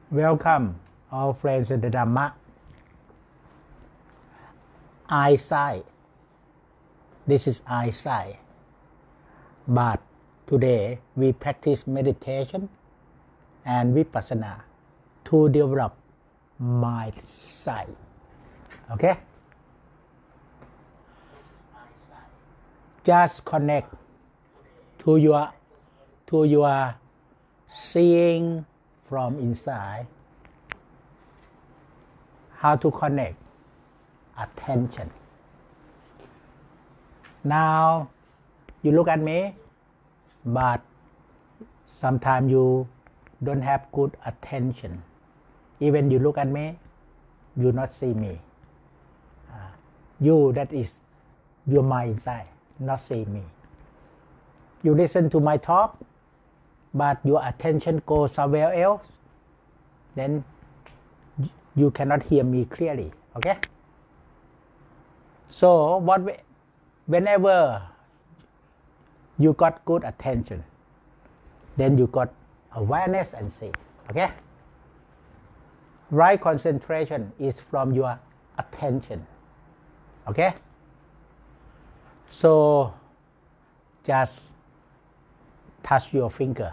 Welcome, all friends in the Dhamma. Eyesight. This is eyesight. But today we practice meditation and vipassana to develop mind sight. Okay? Just connect to your seeing from inside. How to connect? Attention. Now you look at me, but sometimes you don't have good attention. Even you look at me, you not see me. You, that is your mind inside, not see me. You listen to my talk, but your attention goes somewhere else, then you cannot hear me clearly. Okay? So whenever you got good attention, then you got awareness and see. Okay? Right concentration is from your attention. Okay? So just touch your finger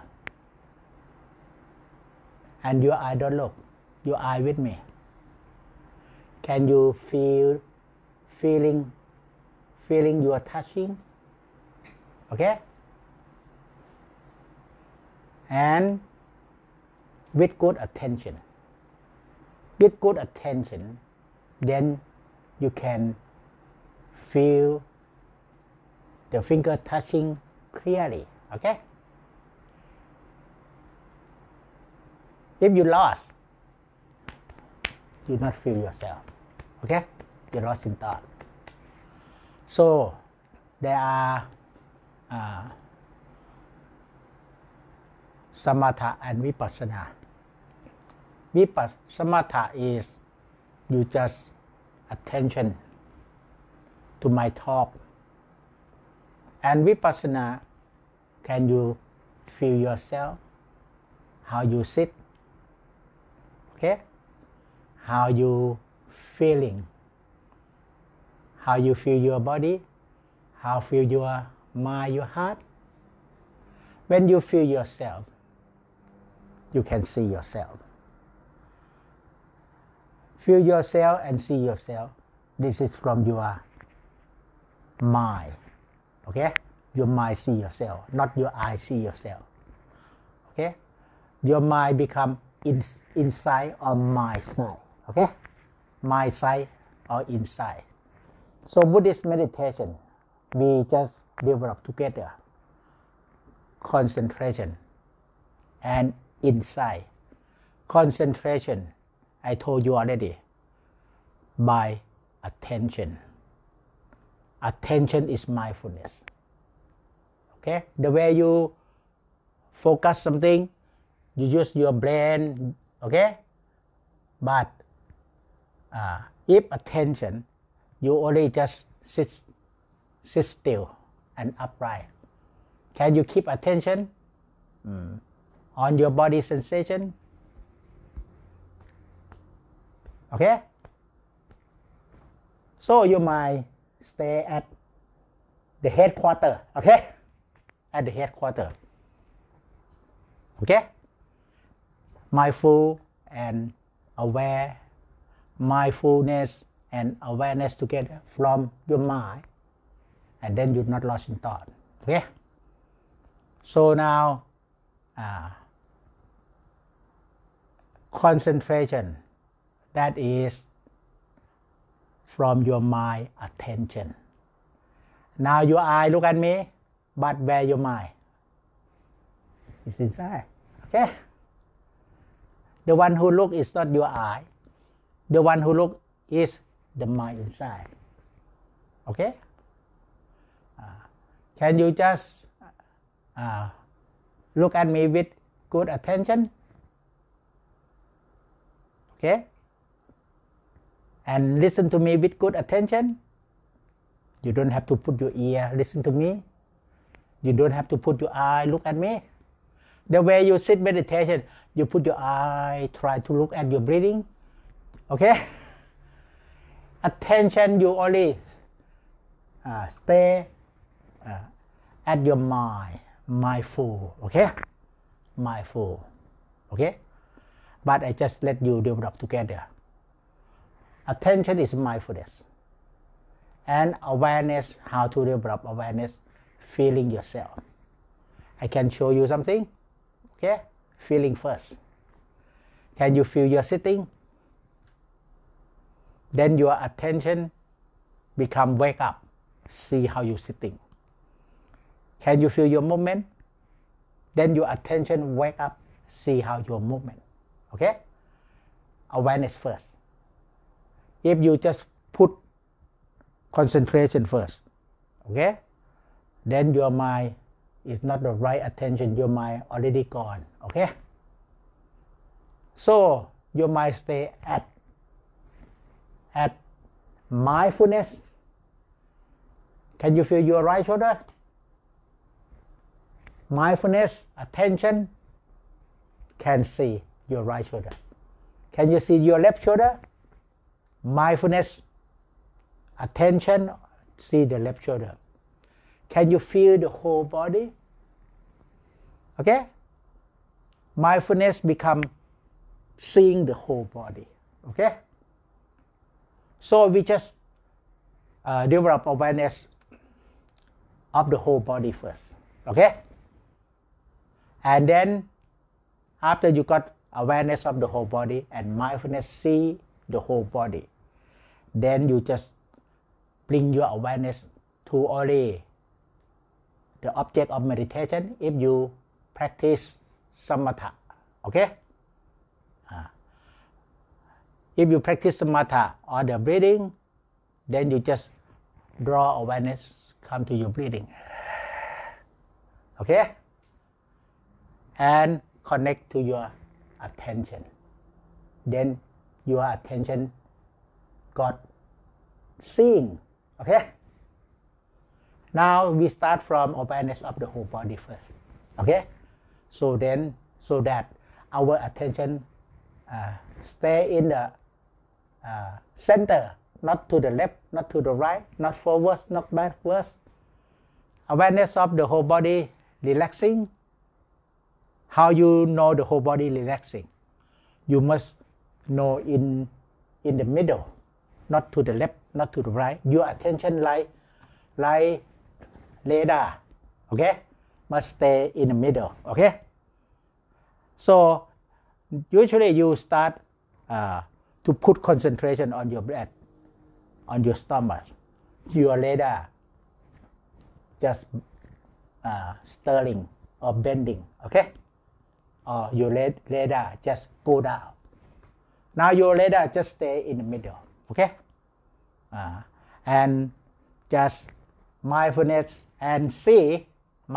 and your eye don't look. Your eye with me. Can you feeling your touching? Okay? And with good attention. With good attention, then you can feel the finger touching clearly. Okay? If you lost, you not feel yourself. Okay? You lost in thought. So there are samatha and vipassana. Samatha is you just attention to my talk. And vipassana, can you feel yourself? How you sit? Okay? How you feeling? How you feel your body? How feel your mind, your heart? When you feel yourself, you can see yourself. Feel yourself and see yourself. This is from your mind. Okay? Your mind see yourself, not your eye see yourself. Okay? Your mind become inside or mind side. Okay? Mind side or inside. So Buddhist meditation, we just develop together concentration and insight. Concentration, I told you already, by attention. Attention is mindfulness. Okay? The way you focus something, you use your brain, okay? But if attention, you only just sit still and upright. Can you keep attention on your body sensation? Okay? So you might stay at the headquarters, okay? At the headquarters. Okay? Mindful and aware, mindfulness and awareness together from your mind, and then you're not lost in thought. Okay? So now, concentration, that is from your mind attention. Now your eye look at me, but where your mind? It's inside. Okay? The one who look is not your eye. The one who look is the mind inside. Okay? Can you just look at me with good attention? Okay? And listen to me with good attention. You don't have to put your ear, listen to me. You don't have to put your eye, look at me. The way you sit meditation, you put your eye, try to look at your breathing. Okay? Attention, you only stay at your mind, mindful. Okay? Mindful. Okay? But I just let you develop together. Attention is mindfulness. And awareness, how to develop awareness, feeling yourself. I can show you something. Okay? Feeling first. Can you feel your sitting? Then your attention become wake up. See how you're sitting. Can you feel your movement? Then your attention wake up. See how your movement. Okay? Awareness first. If you just put concentration first, okay? Then your mind is not the right attention. Your mind already gone. Okay? So your mind stay at mindfulness. Can you feel your right shoulder? Mindfulness, attention, can see your right shoulder. Can you see your left shoulder? Mindfulness, attention, see the left shoulder. Can you feel the whole body? Okay? Mindfulness become seeing the whole body. Okay? So we just develop awareness of the whole body first. Okay? And then after you got awareness of the whole body and mindfulness see the whole body, then you just bring your awareness to only the object of meditation if you practice samatha. Okay? If you practice samatha or the breathing, then you just draw awareness, come to your breathing. Okay? And connect to your attention. Then your attention got seeing. Okay? Now we start from awareness of the whole body first. Okay? So that our attention stay in the center, not to the left, not to the right, not forward, not backwards. Awareness of the whole body relaxing. How you know the whole body relaxing? You must know in the middle, not to the left, not to the right. Your attention like radar, okay, must stay in the middle. Okay. So usually you start to put concentration on your breath, on your stomach. Your radar just stirring or bending. Okay. Or your radar just go down. Now your radar just stay in the middle. Okay. And just mindfulness and see.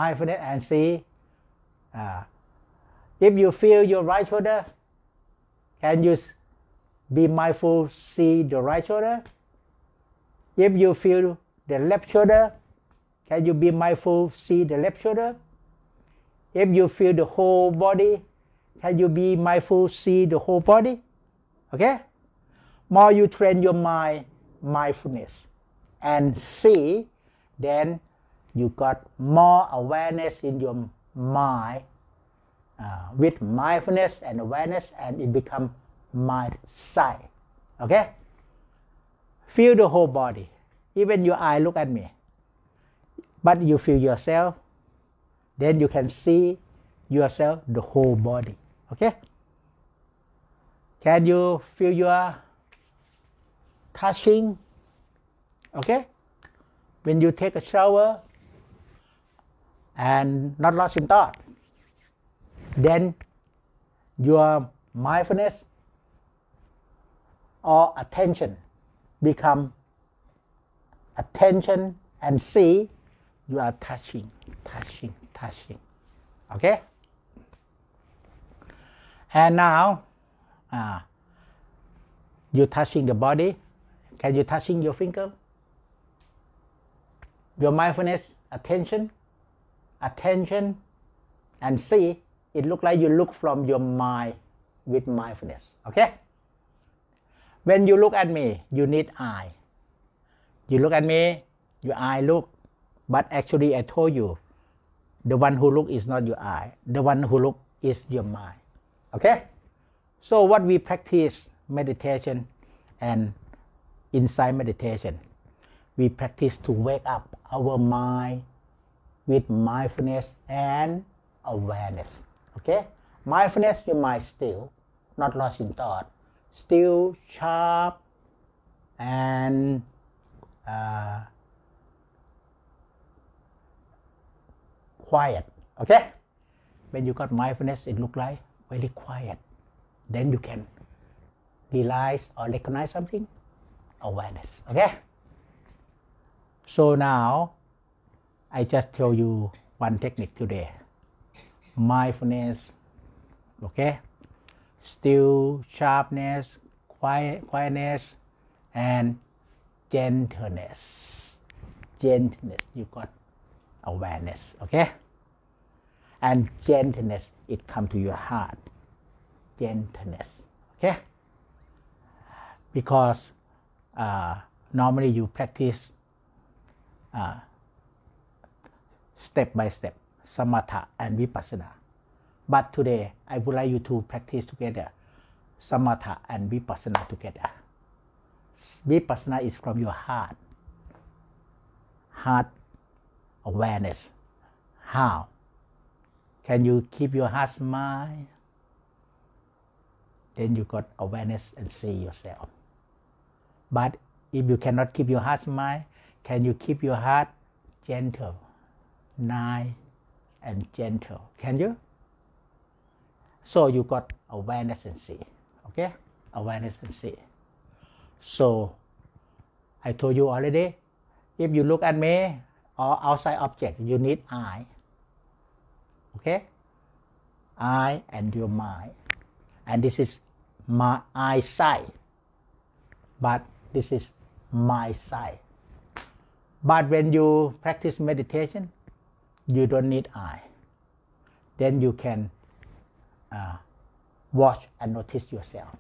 If you feel your right shoulder, can you be mindful, see the right shoulder? If you feel the left shoulder, can you be mindful, see the left shoulder? If you feel the whole body, can you be mindful, see the whole body? Okay? More you train your mind, mindfulness, and see, then you got more awareness in your mind with mindfulness and awareness, and it become mind sight. Okay? Feel the whole body. Even your eye look at me. But you feel yourself, then you can see yourself, the whole body. Okay? Can you feel your touching? Okay? When you take a shower and not lost in thought, then your mindfulness or attention become attention and see you are touching. Okay? And now you're touching the body. Can you touching your finger? Your mindfulness, attention and see it look like you look from your mind with mindfulness. Okay? When you look at me, you need eye. You look at me, your eye look. But actually, I told you, the one who look is not your eye. The one who look is your mind. Okay? So what we practice meditation and inside meditation, we practice to wake up our mind with mindfulness and awareness. Okay? Mindfulness, your mind still, not lost in thought, still, sharp, and quiet. Okay? When you got mindfulness, it look like very quiet. Then you can realize or recognize something, awareness. Okay? So now, I just tell you one technique today. Mindfulness, okay? Still, sharpness, quietness, and gentleness. Gentleness, you got awareness, okay? And gentleness, it comes to your heart. Gentleness, okay? Because normally you practice step by step, samatha and vipassana. But today, I would like you to practice together, samatha and vipassana together. Vipassana is from your heart. Heart awareness. How? Can you keep your heart smile? Then you got awareness and see yourself. But if you cannot keep your heart smile, can you keep your heart gentle, nice and gentle? Can you? So you got awareness and see. Okay? Awareness and see. So I told you already, if you look at me or outside object, you need eye. Okay? Eye and your mind. And this is my eyesight. But this is my sight. But when you practice meditation, you don't need eye. Then you can watch and notice yourself.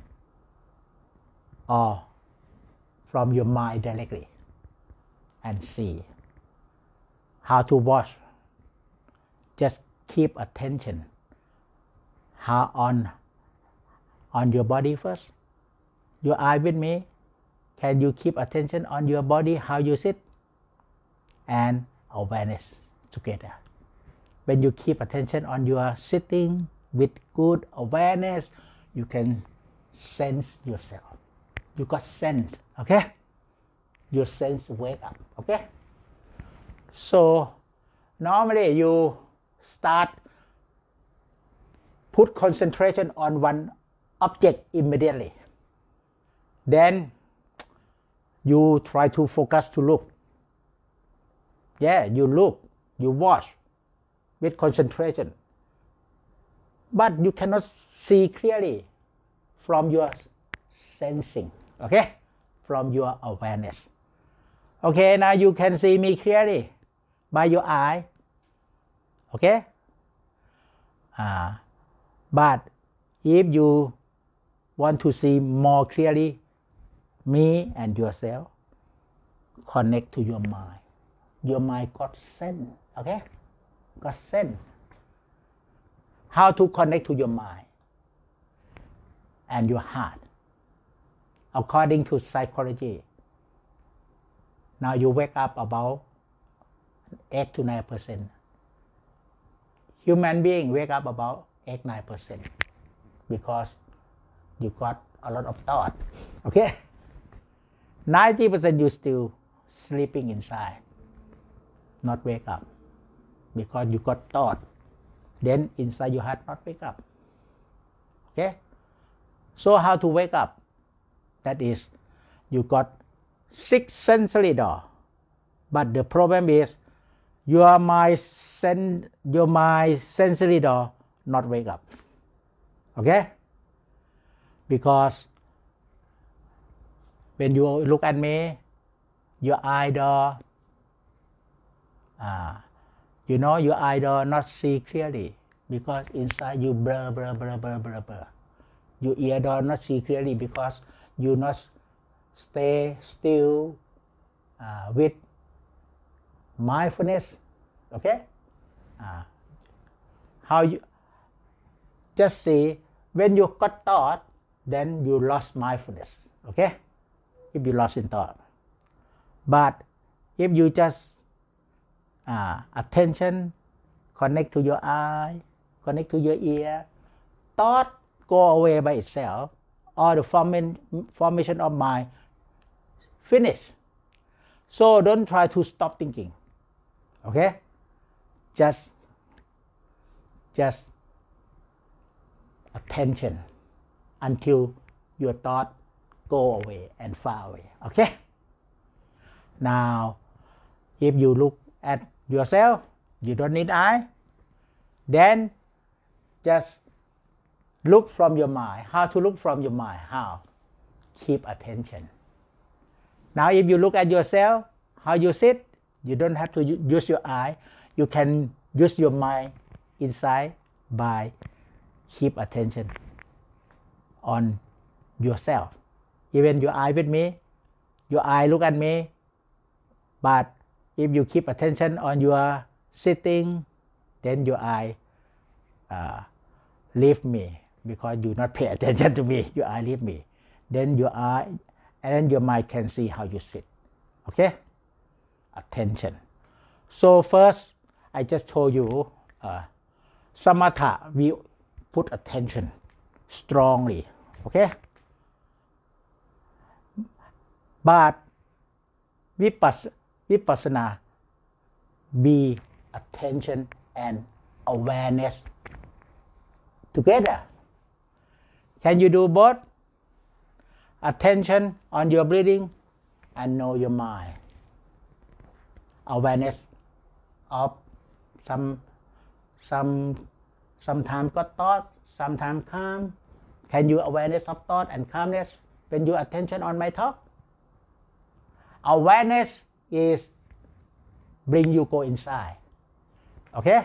Or from your mind directly and see. How to watch? Just keep attention. How on your body first. Your eye with me. Can you keep attention on your body, how you sit? And awareness together. When you keep attention on your sitting with good awareness, you can sense yourself. You got sense, okay? Your sense wake up, okay? So normally you start put concentration on one object immediately. Then you try to focus to look. Yeah, you look, you watch with concentration. But you cannot see clearly from your sensing, okay? From your awareness. Okay, now you can see me clearly by your eye, okay? But if you want to see more clearly me and yourself, connect to your mind. Your mind got sense, okay? Got sense. How to connect to your mind and your heart? According to psychology, now you wake up about 8 to 9%. Human being wake up about 8-9% because you got a lot of thought. Okay? 90% you still sleeping inside, not wake up because you got thought. Then inside your heart not wake up. Okay? So how to wake up? That is, you got 6 sensory door, but the problem is your mind sensory door not wake up. Okay? Because when you look at me, your eye door, your eye door not see clearly. because inside you blur. Your ear does not see clearly because you not stay still with mindfulness. Okay? How you just see when you got thought, then you lost mindfulness. Okay? If you lost in thought. But if you just attention connect to your eye, connect to your ear, thought go away by itself, or the formation of mind finish. So don't try to stop thinking. Okay? Just attention until your thought go away and far away. Okay? Now, if you look at yourself, you don't need eye, then just look from your mind. How to look from your mind? How? Keep attention. Now, if you look at yourself, how you sit, you don't have to use your eye. You can use your mind inside by keep attention on yourself. Even your eye with me, your eye look at me, but if you keep attention on your sitting, then your eye leave me because you not pay attention to me. Your eye leave me. Then your eye and then your mind can see how you sit. Okay? Attention. So first, I just told you samatha, we put attention strongly. Okay? But vipassana, be attention and awareness together. Can you do both? Attention on your breathing and know your mind. Awareness of sometimes got thought, sometimes calm. Can you awareness of thought and calmness when you attention on my talk? Awareness is bring you go inside. Okay?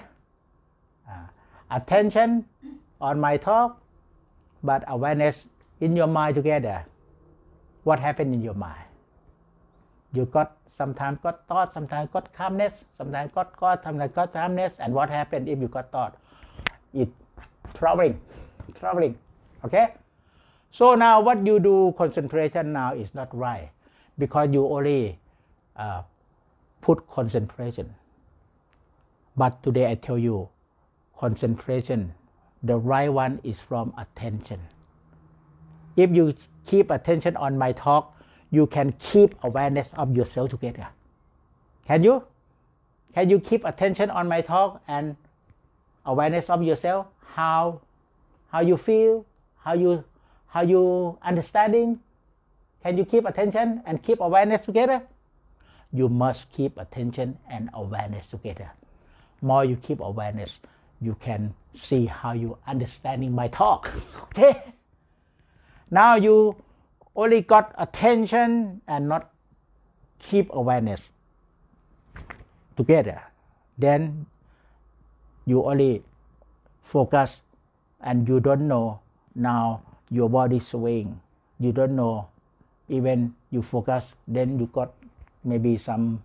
Attention on my talk, but awareness in your mind together. What happened in your mind? You got sometimes got thought, sometimes got calmness, sometimes got thought, sometimes got calmness. And what happened if you got thought? It traveling. Okay? So now what you do, concentration now is not right because you only put concentration. But today I tell you, concentration, the right one is from attention. If you keep attention on my talk, you can keep awareness of yourself together. Can you? Can you keep attention on my talk and awareness of yourself? How you feel? How you understanding? Can you keep attention and keep awareness together? You must keep attention and awareness together. More you keep awareness, you can see how you understanding my talk. Okay? Now you only got attention and not keep awareness together. Then you only focus and you don't know now your body swaying. You don't know even you focus, then you got maybe some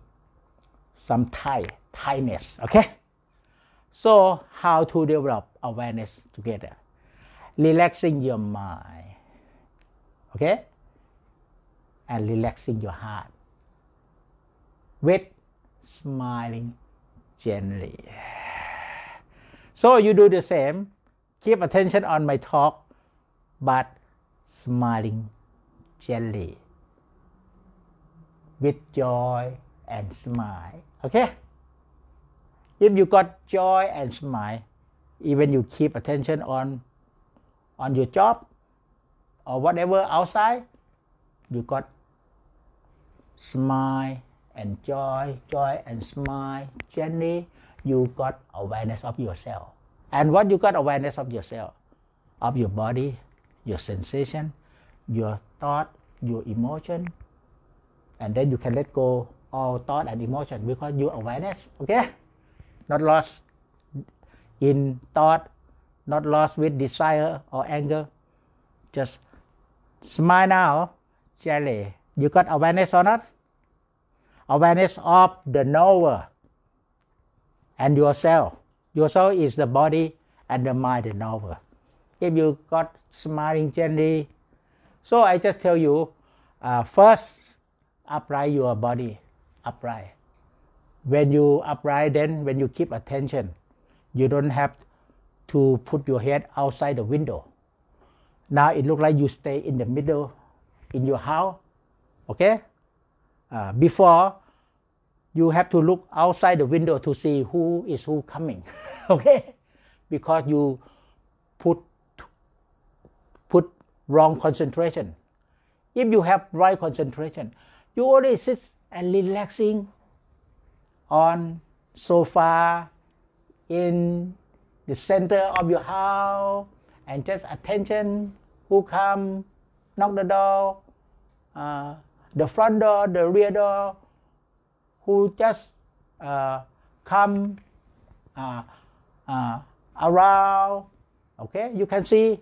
tightness. Okay? So how to develop awareness together? Relaxing your mind. Okay? And relaxing your heart with smiling gently. So you do the same. Keep attention on my talk, but smiling gently with joy and smile. Okay? If you got joy and smile, even you keep attention on your job or whatever outside, you got smile and joy and smile gently. You got awareness of yourself. And what you got awareness of yourself? Of your body, your sensation, your thought, your emotion. And then you can let go all thought and emotion because you awareness. Okay? Not lost. in thought, not lost with desire or anger. Just smile now, gently. You got awareness or not? Awareness of the knower and yourself. Yourself is the body and the mind, the knower. If you got smiling gently, so I just tell you, first upright your body, upright. When you upright, then when you keep attention, you don't have to put your head outside the window. Now it looks like you stay in the middle in your house, okay? Before, you have to look outside the window to see who is coming, okay? Because you put wrong concentration. If you have right concentration, you only sit and relaxing on sofa in the center of your house and just attention who come, knock the door, the front door, the rear door, who just come around, okay? You can see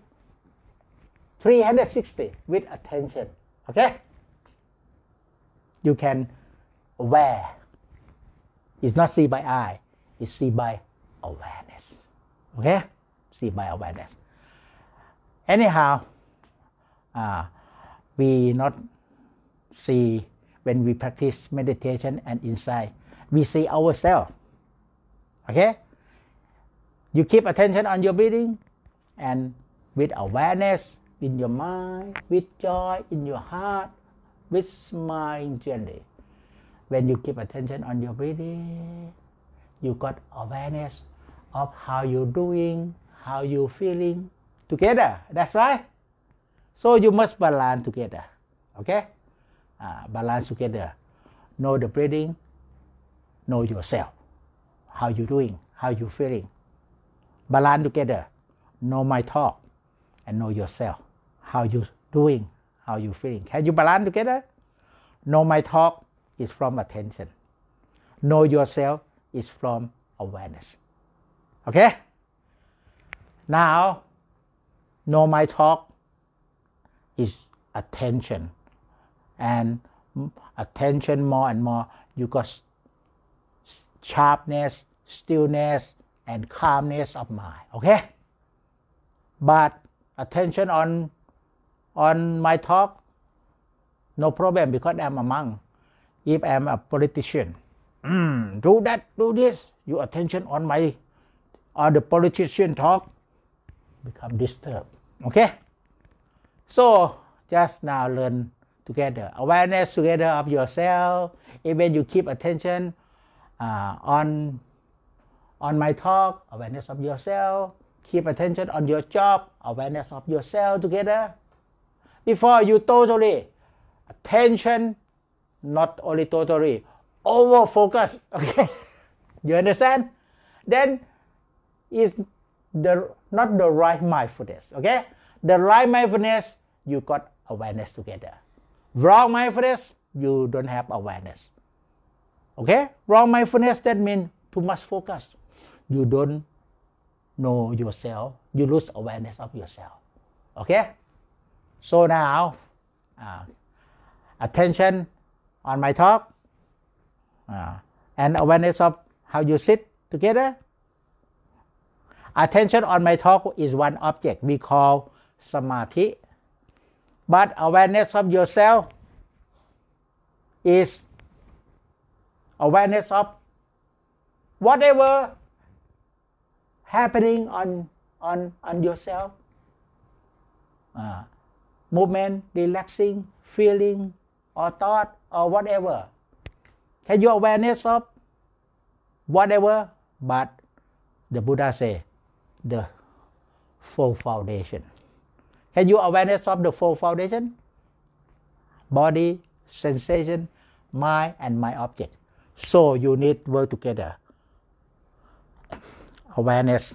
360 with attention, okay? You can aware. It's not see by eye, it's see by awareness, okay? See by awareness. Anyhow, we not see when we practice meditation and insight, we see ourselves, okay? You keep attention on your breathing and with awareness in your mind, with joy in your heart, with smiling gently. When you keep attention on your breathing, you got awareness of how you're doing, how you're feeling together. That's right. So you must balance together, okay? Balance together. Know the breathing, know yourself, how you're doing, how you're feeling. Balance together. Know my talk and know yourself, how you're doing, how you're feeling. Can you balance together? Know my talk is from attention. Know yourself is from awareness. Okay? Now, know my talk is attention. And attention more and more, you got sharpness, stillness, and calmness of mind. Okay? But attention on my talk, no problem, because I'm a monk. If I'm a politician, do that, do this, your attention on the politician talk become disturbed. Okay? So just now learn together, awareness together of yourself. Even you keep attention on my talk, awareness of yourself. Keep attention on your job, awareness of yourself together. Before you totally attention, not only totally, over focus. Okay, you understand? Then is not the right mindfulness. Okay, the right mindfulness, you got awareness together. Wrong mindfulness, you don't have awareness. Okay, wrong mindfulness, that means too much focus. You don't know yourself. You lose awareness of yourself. Okay, so now attention on my talk and awareness of how you sit together. Attention on my talk is one object we call samadhi, but awareness of yourself is awareness of whatever happening on yourself, movement, relaxing, feeling, or thought, or whatever. Can you awareness of whatever? But the Buddha say the four foundation. Can you awareness of the four foundation? Body, sensation, mind, and my object. So you need work together. Awareness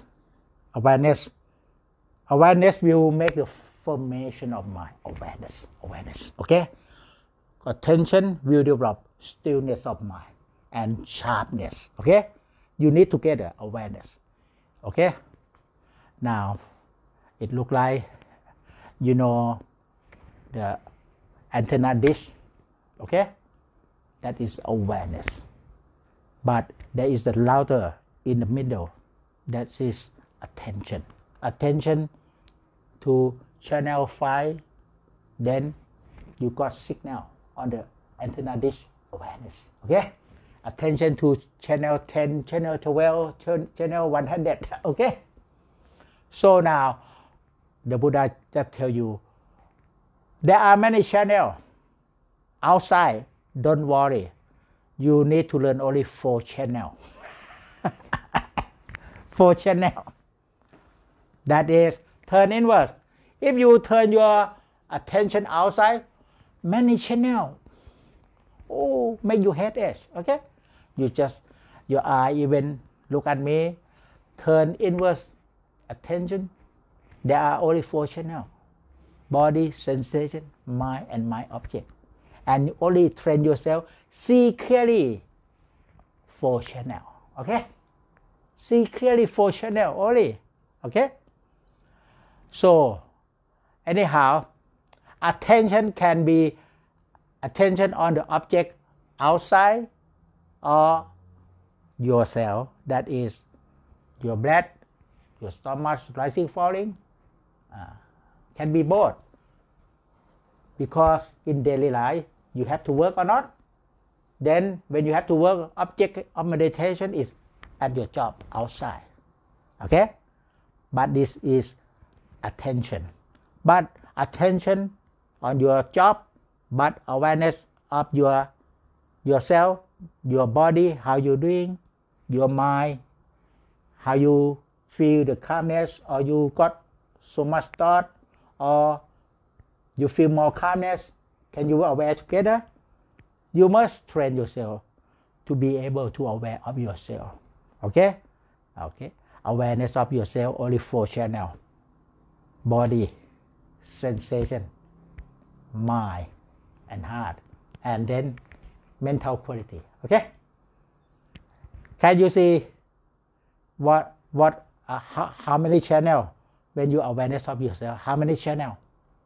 will make the formation of mind. Awareness. Okay. Attention will develop stillness of mind and sharpness. Okay. You need together awareness. Okay, now it look like, you know, the antenna dish. Okay, that is awareness, but there is the louder in the middle, that is attention to channel 5. Then you got signal on the antenna dish, awareness. Okay, attention to channel 10, channel 12, channel 100. Okay, so now the Buddha just tell you there are many channels outside. Don't worry, you need to learn only 4 channels. 4 channels. That is turn inwards. If you turn your attention outside, many channels. Oh, make you head itch. Okay, you just your eye even look at me. Turn inwards attention. There are only 4 channels: body, sensation, mind, and mind object. And you only train yourself see clearly 4 channels. Okay, see clearly 4 channels only. Okay, so anyhow, attention can be attention on the object outside or yourself, that is your breath, your stomach rising, falling. Can be both, because in daily life you have to work or not. Then when you have to work, object of meditation is at your job outside. Okay, but this is attention. But attention on your job, but awareness of yourself, your body, how you're doing, your mind, how you feel the calmness, or you got so much thought, or you feel more calmness. Can you aware together? You must train yourself to be able to aware of yourself. Okay? Okay. Awareness of yourself, only 4 channels: body, sensation, mind, and heart, and then mental quality. Okay? Can you see how many channels when you awareness of yourself? How many channels?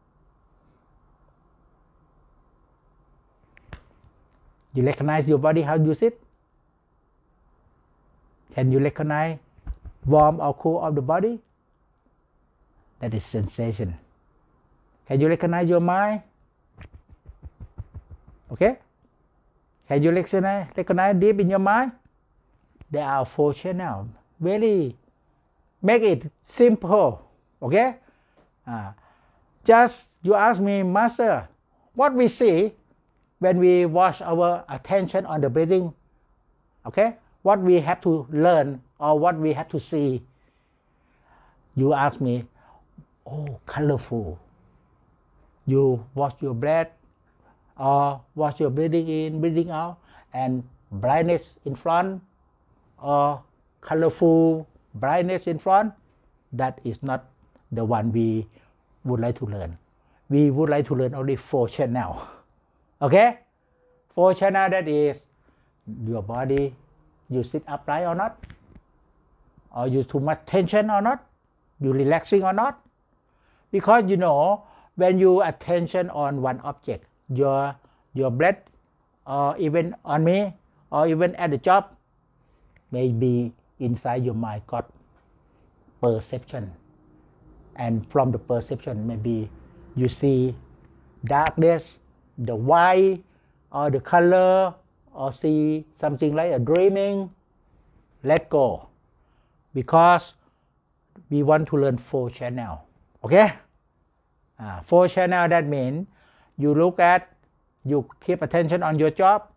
You recognize your body, how you sit? Can you recognize warm or cool of the body? That is sensation. Can you recognize your mind? Okay? Can you recognize deep in your mind? There are 4 channels. Really make it simple. Okay? Just you ask me, Master, what we see when we watch our attention on the breathing? Okay? What we have to learn or what we have to see? You ask me, oh, colorful. You watch your breath or watch your breathing in, breathing out, and brightness in front or colorful brightness in front. That is not the one we would like to learn. We would like to learn only 4 channels. Okay? 4 channels, that is your body, you sit upright or not, or you too much tension or not, you relaxing or not. Because you know, when you attention on one object, your breath, or even on me, or even at the job, maybe inside your mind got perception, and from the perception maybe you see darkness, the white, or the color, or see something like a dreaming. Let go, because we want to learn 4 channels. Okay? 4 channels, that means you look at, you keep attention on your job,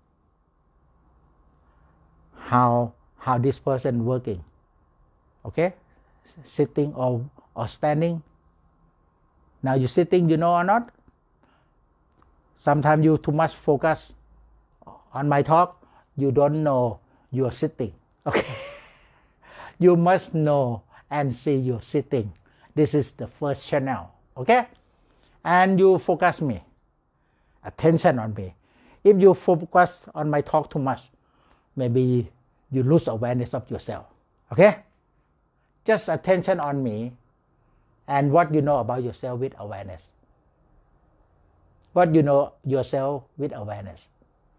how this person working. Okay? Sitting or standing. Now you sitting, you know or not? Sometimes you too much focus on my talk, you don't know you're sitting. Okay? You must know and see you're sitting. This is the first channel. Okay? And you focus me. Attention on me. If you focus on my talk too much, maybe you lose awareness of yourself. Okay? just attention on me and what you know about yourself with awareness. What you know yourself with awareness.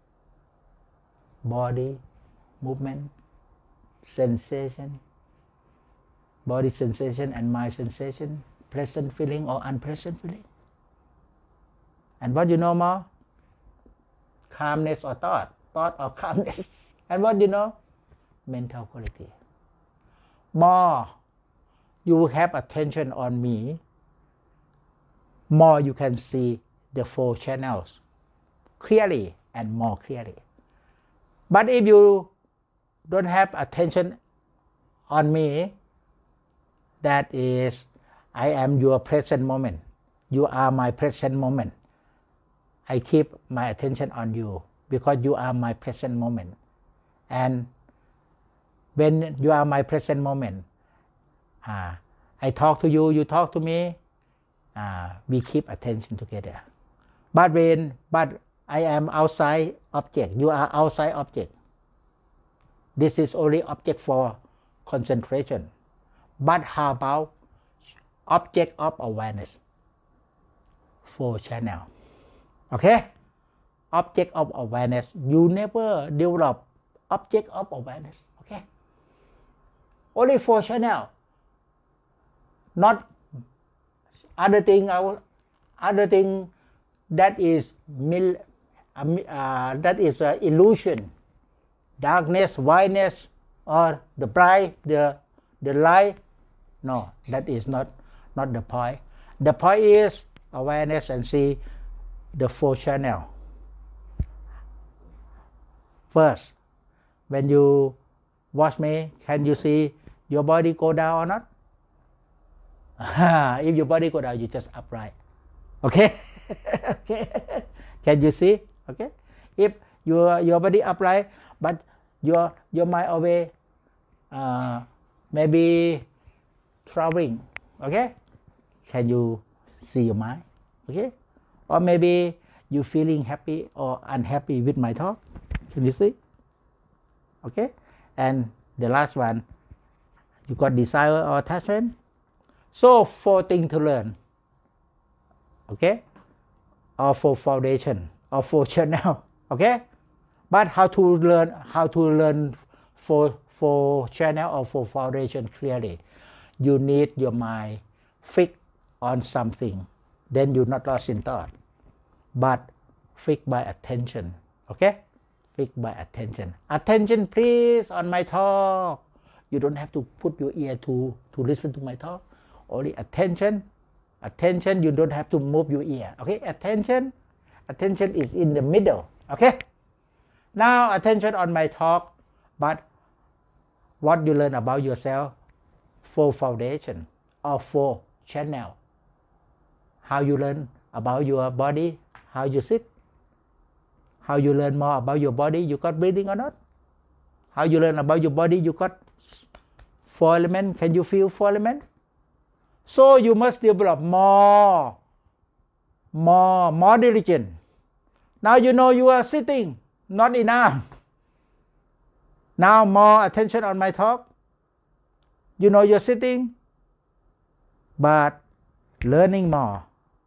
Body, movement, sensation, body sensation and mind sensation, pleasant feeling or unpleasant feeling. And what you know more? Calmness or thought or calmness. And what you know? Mental quality. More you have attention on me, more you can see the 4 channels clearly and more clearly. But if you don't have attention on me, that is, I am your present moment. You are my present moment. I keep my attention on you because you are my present moment. And when you are my present moment, I talk to you, you talk to me, we keep attention together. But I am outside object, you are outside object. This is only object for concentration. But how about object of awareness? 4 channel. Okay? Object of awareness. You never develop object of awareness. Okay? Only 4 channel. Not other thing that is illusion, darkness, whiteness, or the bright, the light. No, that is not the point. The point is awareness and see the 4 channel. First, when you watch me, can you see your body go down or not? If your body go down, you just upright. Okay? Okay. Can you see? Okay. If your body upright, but your mind away, maybe traveling. Okay. Can you see your mind? Okay. Or maybe you feeling happy or unhappy with my talk. Can you see? Okay. And the last one, you got desire or attachment. So 4 things to learn. Okay. Or 4 foundation or 4 channel. Okay. But how to learn 4 channel or 4 foundation clearly? You need your mind fixed on something. Then you're not lost in thought. But fixed by attention. Okay? Fixed by attention. Attention please on my talk. You don't have to put your ear to listen to my talk. Only attention. Attention, you don't have to move your ear. Okay? Attention is in the middle. Okay? Now attention on my talk. But what you learn about yourself? 4 foundation or 4 channel. How you learn about your body, how you sit, how you learn more about your body, you got breathing or not? How you learn about your body, you got 4 elements, can you feel 4 elements? So you must develop more diligent. Now you know you are sitting, not enough. Now more attention on my talk. You know you're sitting, but learning more.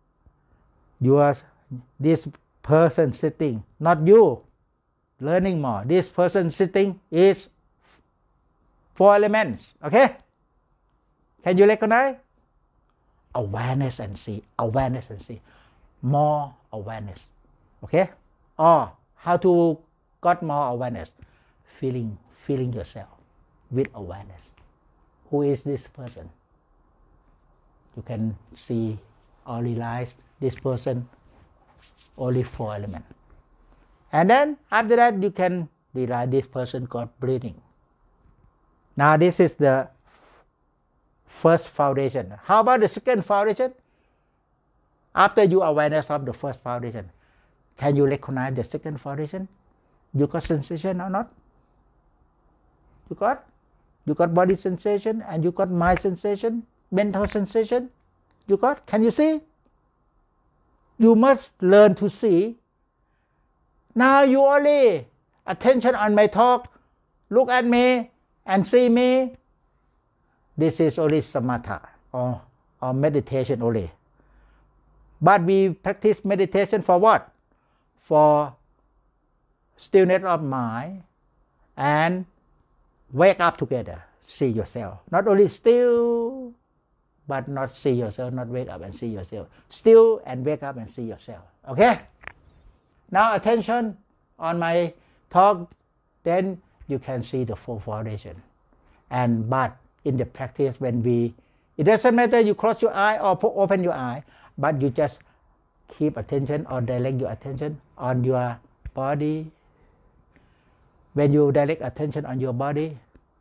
This person sitting, not you. Learning more. This person sitting is 4 elements. Okay? Can you recognize? Awareness and see. Awareness and see. More awareness. Okay? Or how to got more awareness? Feeling yourself with awareness. Who is this person? You can see or realize this person only 4 elements. And then after that you can realize this person got breathing. Now this is the first foundation. How about the second foundation? After you awareness of the first foundation, can you recognize the second foundation? You got sensation or not? You got body sensation and you got mind sensation, mental sensation. You got? Can you see? You must learn to see. Now you only attention on my talk, look at me and see me. This is only samatha or meditation only. But we practice meditation for what? For stillness of mind and wake up together. See yourself. Not only still, but not see yourself, not wake up and see yourself. Still and wake up and see yourself. Okay? Now attention on my talk, then you can see the four foundation. But in the practice, it doesn't matter you close your eye or open your eye, but you just keep attention or direct your attention on your body. When you direct attention on your body,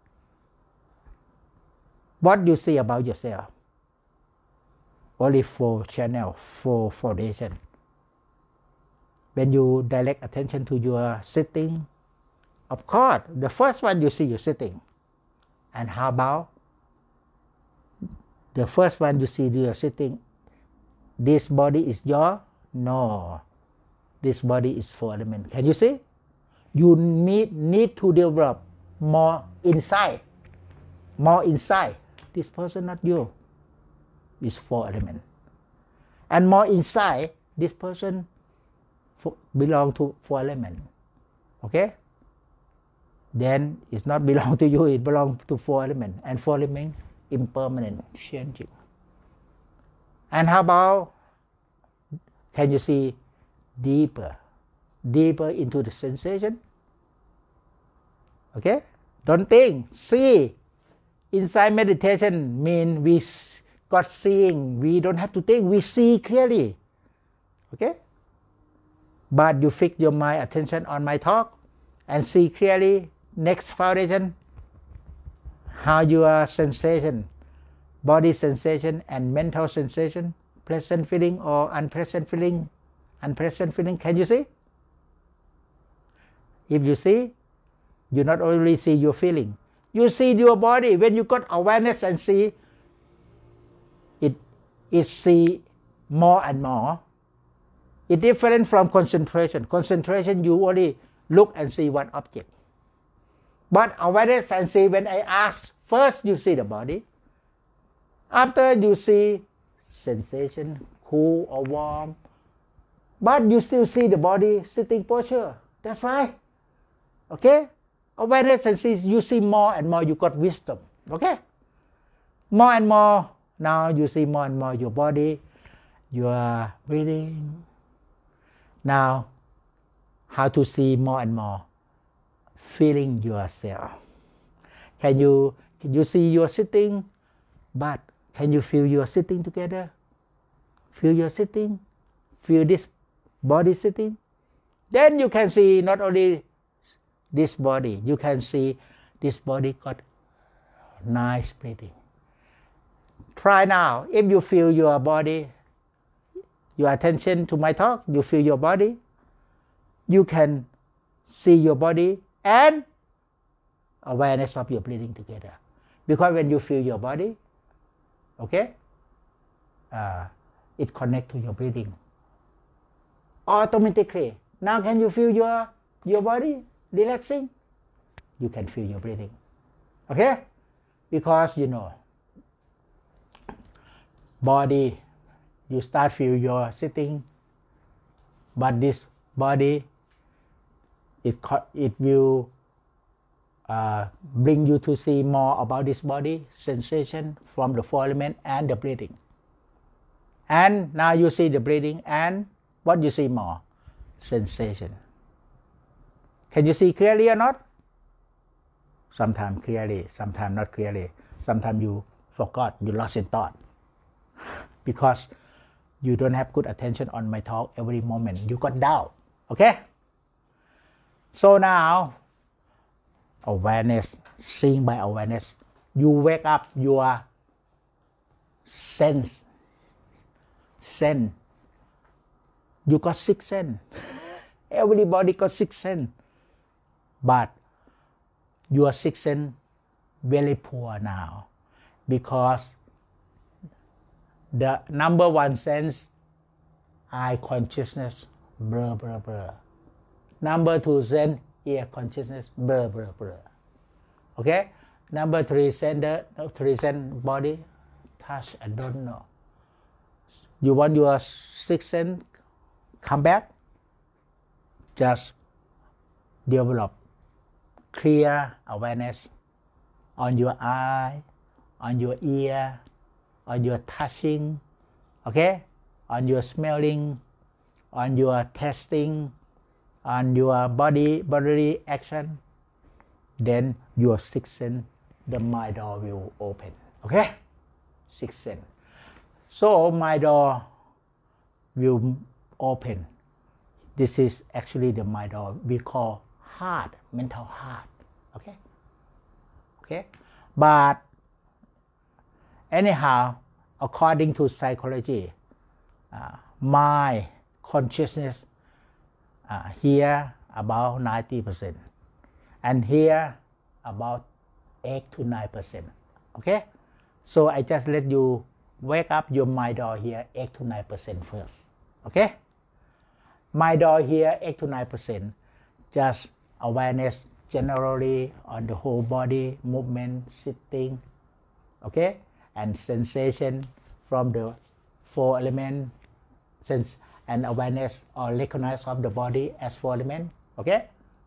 what you see about yourself? Only four channel, four foundation. When you direct attention to your sitting, of course, the first one you see you sitting. And how about the first one you see you sitting? This body is your? No. This body is four elements. Can you see? You need to develop more inside. More inside. This person not you. Is four elements. And more inside, this person belong to four elements. Okay? Then it's not belong to you, it belong to four elements. And four elements impermanent, changing. And how about, can you see deeper into the sensation? Okay? Don't think, see. Inside meditation mean we got seeing. We don't have to think, we see clearly. Okay? But you fix your mind attention on my talk and see clearly. Next foundation, how your sensation, body sensation and mental sensation, pleasant feeling or unpleasant feeling, can you see? If you see, you not only see your feeling, you see your body. When you got awareness and see, it see more and more. It's different from concentration. Concentration, you only look and see one object. But awareness and see, when I ask, first you see the body. After you see sensation, cool or warm. But you still see the body sitting posture. That's right. Okay? Awareness and see, you see more and more, you got wisdom. Okay? More and more, now you see more and more your body, your breathing. Now, how to see more and more? Feeling yourself. Can you see you're sitting, but can you feel you're sitting together? Feel you're sitting, feel this body sitting. Then you can see not only this body, you can see this body got nice breathing. Try now, if you feel your body, your attention to my talk, you feel your body, you can see your body and awareness of your breathing together. Because when you feel your body, okay, it connects to your breathing automatically. Now can you feel your body relaxing? You can feel your breathing. Okay? Because you know, body, you start feel your sitting, but this body, it will bring you to see more about this body, sensation from the four elements and the breathing. And now you see the breathing and what you see more? Sensation. Can you see clearly or not? Sometimes clearly, sometimes not clearly. Sometimes you forgot, you lost in thought. Because you don't have good attention on my talk every moment. You got doubt. Okay? So now, awareness, seeing by awareness, you wake up your sense. You got six sense. Everybody got six sense. But your six sense very poor now. Because the number one sense, eye consciousness, blur, blur, blur. Number two sense, ear consciousness, blur, blur, blur. Okay? Number 3, sense body, touch, I don't know. You want your sixth sense come back? Just develop clear awareness on your eye, on your ear, on your touching, okay? On your smelling, on your tasting, on your bodily action. Then your sixth sense, the mind door will open, okay? Sixth sense. So mind door will open. This is actually the mind door we call heart, mental heart, okay? Okay, but anyhow, according to psychology, mind consciousness here about 90%, and here about 8 to 9%. Okay, so I just let you wake up your mind door here 8 to 9% first. Okay, mind door here 8 to 9%, just awareness generally on the whole body, movement, sitting, okay, and sensation from the 4 elements, sense and awareness or recognize of the body as 4 elements, okay.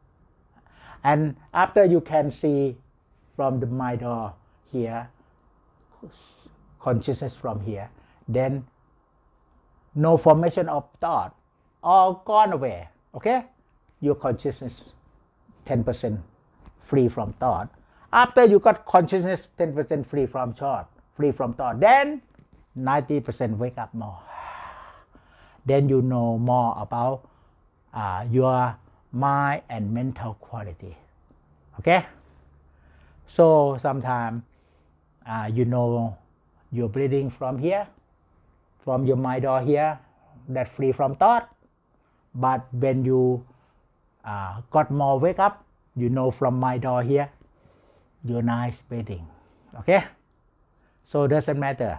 And after you can see from the mind door here, consciousness from here, then no formation of thought, all gone away, okay. Your consciousness 10% free from thought. After you got consciousness 10% free from thought, then 90% wake up more. Then you know more about your mind and mental quality. Okay? So sometimes you know you're breathing from here, from your mind door here, that free from thought. But when you got more wake up, you know from my door here, you're nice breathing. Okay, so doesn't matter.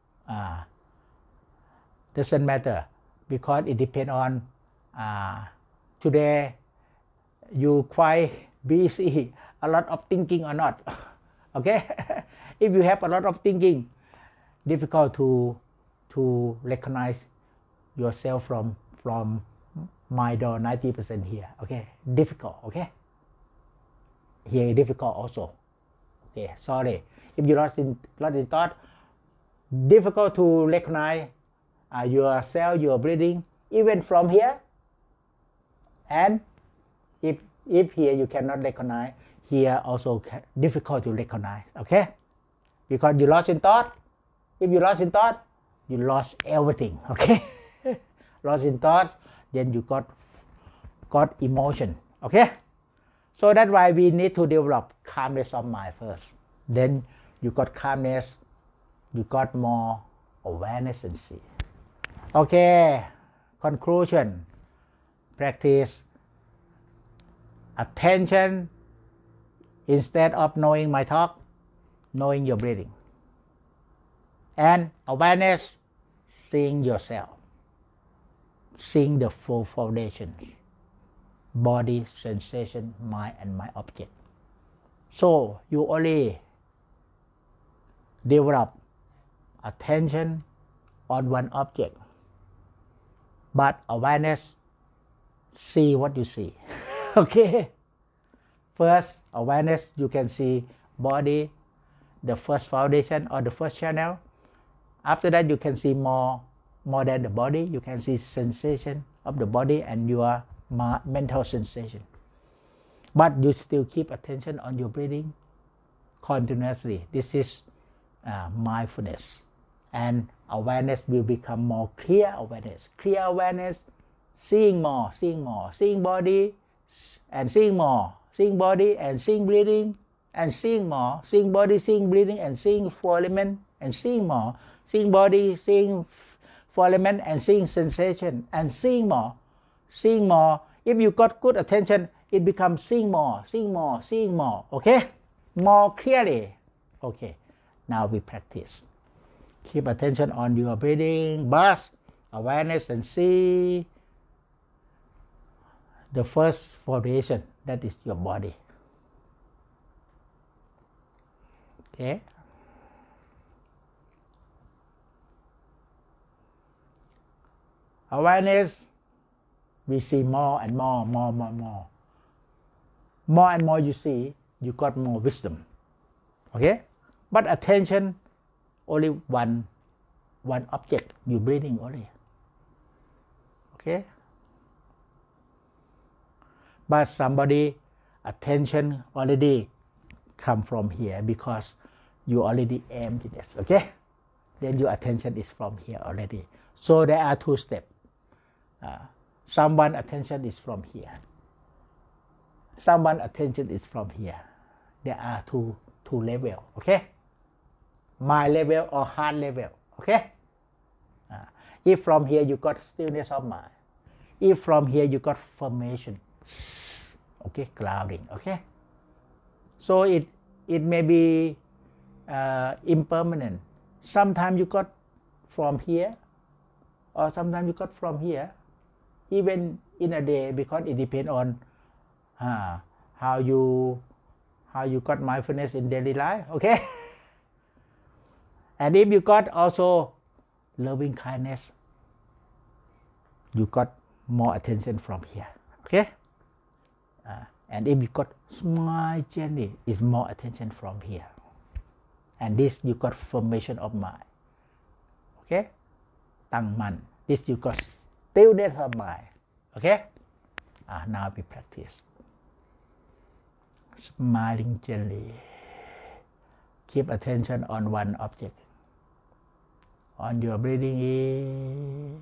Doesn't matter because it depends on today you quite busy, a lot of thinking or not. Okay, if you have a lot of thinking, difficult to recognize yourself from my door 90% here. Okay, difficult. Okay, here difficult also. Okay, sorry if you lost in thought, difficult to recognize yourself, your breathing, even from here. And if here you cannot recognize, here also difficult to recognize. Okay, because you lost in thought. If you lost in thought, you lost everything. Okay, lost in thoughts, then you got emotion. Okay, so that's why we need to develop calmness of mind first. Then you got calmness, you got more awareness and see. Okay, conclusion. Practice attention instead of knowing my talk, knowing your breathing. And awareness, seeing yourself, seeing the full foundation, body, sensation, mind, and my object. So you only develop attention on one object, but awareness, see what you see. Okay, first awareness, you can see body, the first foundation or the first channel. After that you can see more than the body. You can see sensation of the body and your mental sensation, but you still keep attention on your breathing continuously. This is mindfulness, and awareness will become more clear awareness, seeing more, seeing body and seeing more, seeing body and seeing breathing and seeing more, seeing body, seeing breathing and seeing 4 elements and seeing more, seeing body, seeing 4 elements and seeing sensation and seeing more. If you got good attention, it becomes seeing more. Okay, more clearly. Okay, now we practice. Keep attention on your breathing, but awareness and see the first foundation, that is your body. Okay. Awareness, we see more and more. More and more you see, you got more wisdom. Okay? But attention, only one object, you breathing only. Okay? But somebody, attention already come from here because you already emptiness. Okay? Then your attention is from here already. So there are two steps. Someone attention is from here. Someone attention is from here. There are two levels. Okay? Mind level or heart level. Okay? If from here you got stillness of mind. If from here you got formation. Okay, grounding. Okay? So it may be impermanent. Sometimes you got from here, or sometimes you got from here, even in a day, because it depends on how you got mindfulness in daily life. Okay? And if you got also loving kindness, you got more attention from here. Okay? And if you got smile gently, it's more attention from here. And this you got formation of mind. Okay? Tang man. This you got stillness of mind. Okay? Now we practice. Smiling gently. Keep attention on one object. On your breathing in.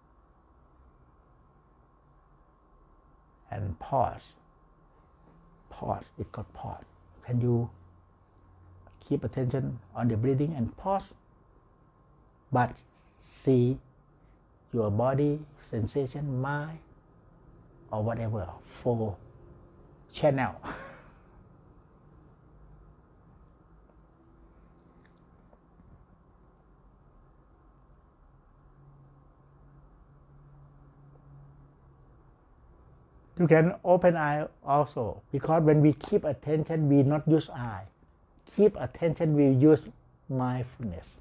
And pause. Pause. It got pause. Can you keep attention on the breathing and pause? But see your body, sensation, mind, or whatever, 4 channel. You can open eye also, because when we keep attention, we not use eye. Keep attention, we use mindfulness.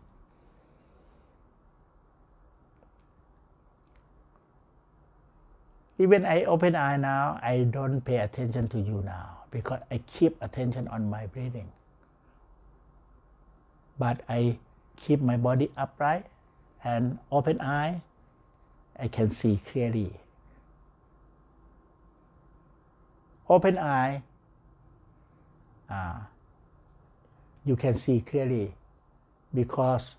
Even I open eye now, I don't pay attention to you now, because I keep attention on my breathing. But I keep my body upright and open eye, I can see clearly. Open eye, you can see clearly, because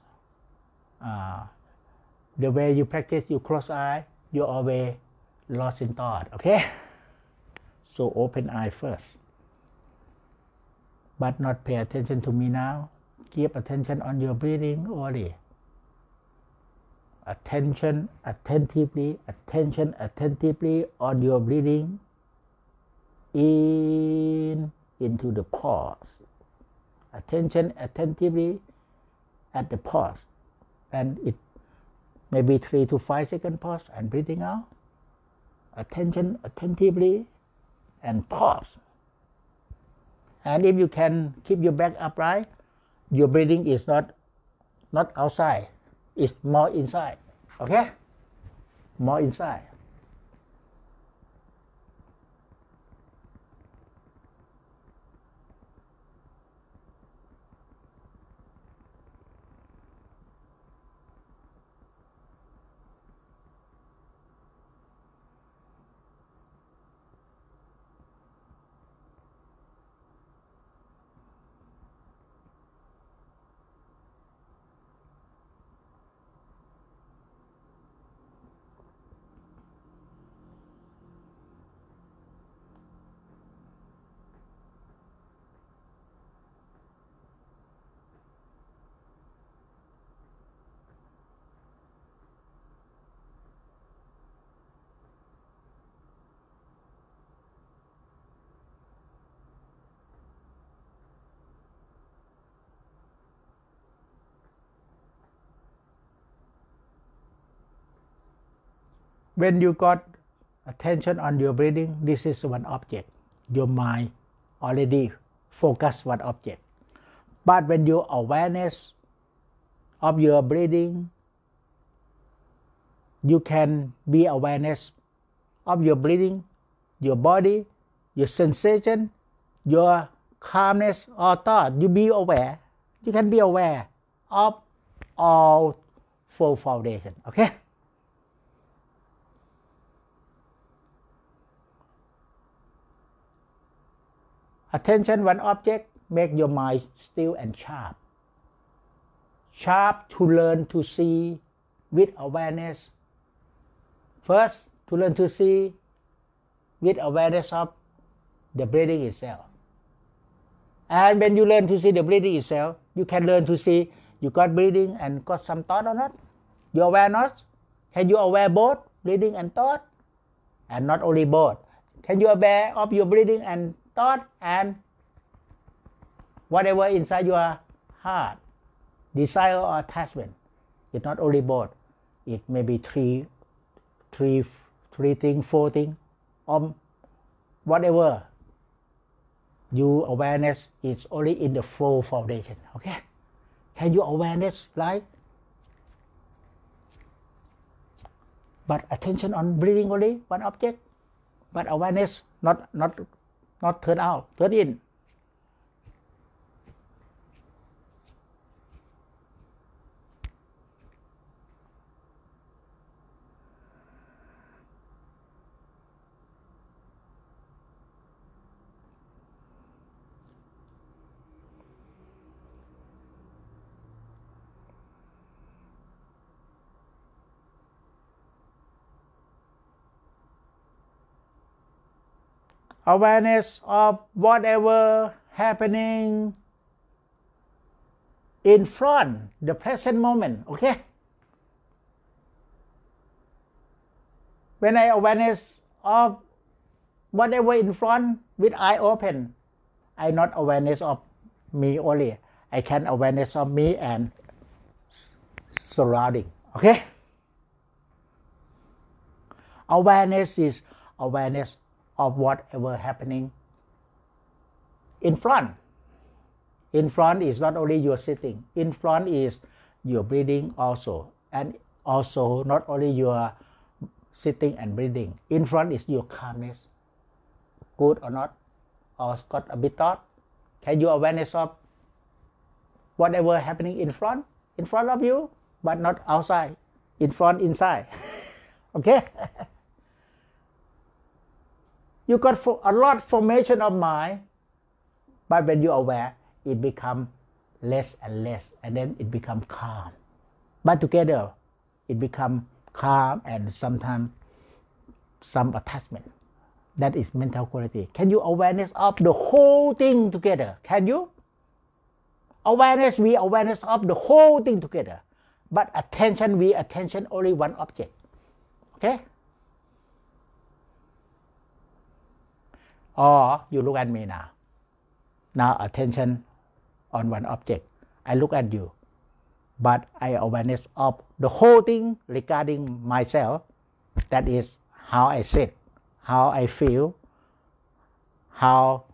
the way you practice, you close eye, you always lost in thought. Okay? So open eye first. But not pay attention to me now. Keep attention on your breathing only. Attention attentively on your breathing. Into the pause. Attention attentively at the pause. And it may be 3 to 5 second pause and breathing out. Attention attentively and pause. And if you can keep your back upright, your breathing is not outside. It's more inside. Okay? More inside. When you got attention on your breathing, this is one object. Your mind already focus one object. But when you awareness of your breathing, you can be awareness of your breathing, your body, your sensation, your calmness or thought. You be aware. You can be aware of all four foundations. Okay? Attention one object, make your mind still and sharp. Sharp to learn to see with awareness. First, to learn to see with awareness of the breathing itself. And when you learn to see the breathing itself, you can learn to see you got breathing and got some thought or not. You aware not? Can you aware both breathing and thought? And not only both. Can you aware of your breathing and thought and whatever inside your heart, desire or attachment? It's not only both. It may be three things, four things, or whatever. You awareness is only in the four foundation. Okay? Can you awareness like? But attention on breathing only, one object. But awareness not turn out, turn in. Awareness of whatever happening in front, the present moment. Okay? When I awareness of whatever in front with eye open, I not awareness of me only. I can awareness of me and surrounding. Okay? Awareness is awareness of whatever happening in front. In front is not only your sitting. In front is your breathing also. And also not only your sitting and breathing. In front is your calmness. Good or not? Or got a bit thought? Can you awareness of whatever happening in front of you, but not outside? In front, inside. Okay? You got a lot of formation of mind, but when you're aware, it becomes less and less, and then it becomes calm. But together, it becomes calm and sometimes some attachment. That is mental quality. Can you awareness of the whole thing together? Can you? Awareness, we awareness of the whole thing together. But attention, we attention only one object. Okay? Or you look at me now. Now attention on one object. I look at you. But I awareness of the whole thing regarding myself. That is how I sit, how I feel, how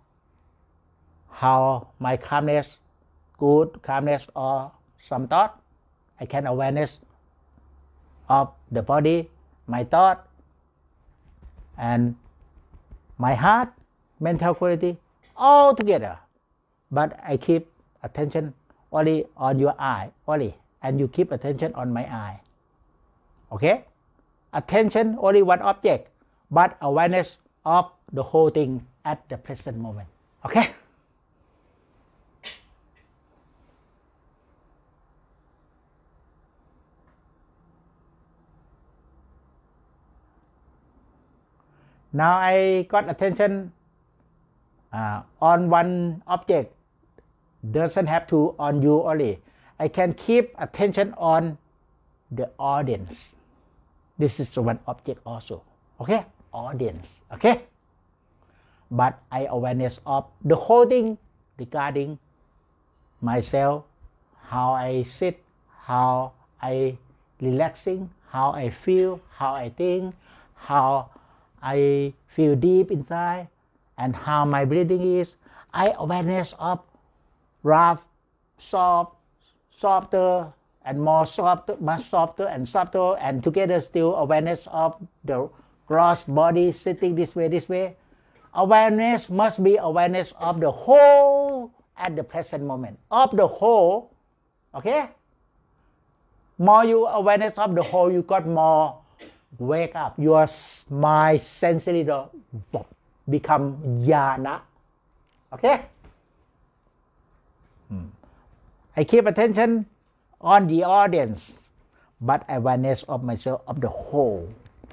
my calmness, good calmness or some thought. I can awareness of the body, my thought, and my heart, mental quality, all together. But I keep attention only on your eye, only, and you keep attention on my eye. Okay? Attention only one object, but awareness of the whole thing at the present moment. Okay? Now I got attention on one object. Doesn't have to on you only. I can keep attention on the audience. This is one object also. Okay? Audience. Okay? But I awareness of the whole thing regarding myself, how I sit, how I relaxing, how I feel, how I think, how I feel deep inside, and how my breathing is. I awareness of rough softer and more softer, much softer and softer, and together still awareness of the gross body sitting this way. Awareness must be awareness of the whole at the present moment, of the whole, okay? More you awareness of the whole, you got more wake up. Your mind sensory become jhana, okay? I keep attention on the audience, but awareness of myself, of the whole,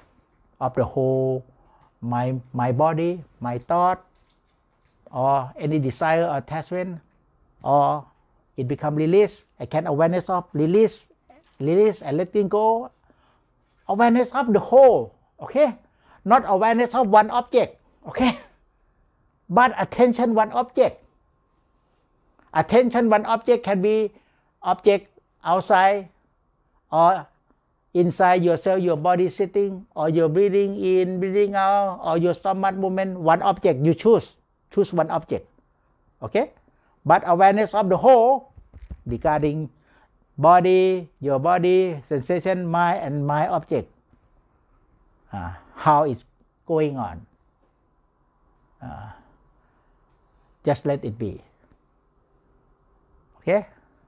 my body, my thought, or any desire or attachment, or it become release. I can awareness of release and letting go. Awareness of the whole, okay? Not awareness of one object, okay? But attention one object. Attention one object can be object outside or inside yourself, your body sitting, or your breathing in, breathing out, or your stomach movement. One object you choose one object, okay? But awareness of the whole regarding body, your body, sensation, mind, and my object. How it's going on. Just let it be. Okay?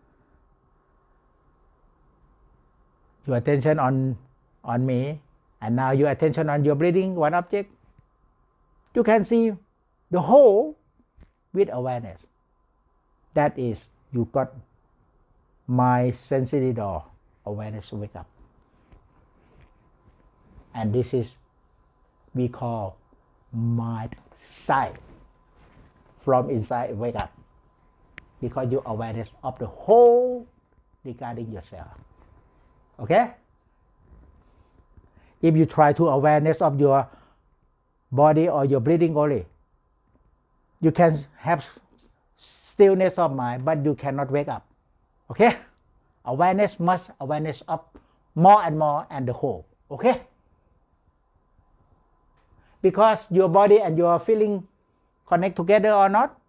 Your attention on me, and now your attention on your breathing, one object. You can see the whole with awareness. That is, you got my sensory door, awareness wake up. And this is we call mind sight. From inside wake up. Because you awareness of the whole regarding yourself. Okay? If you try to awareness of your body or your breathing only, you can have stillness of mind, but you cannot wake up. Okay? Awareness must awareness of more and more and the whole. Okay? Because your body and your feeling connect together or not?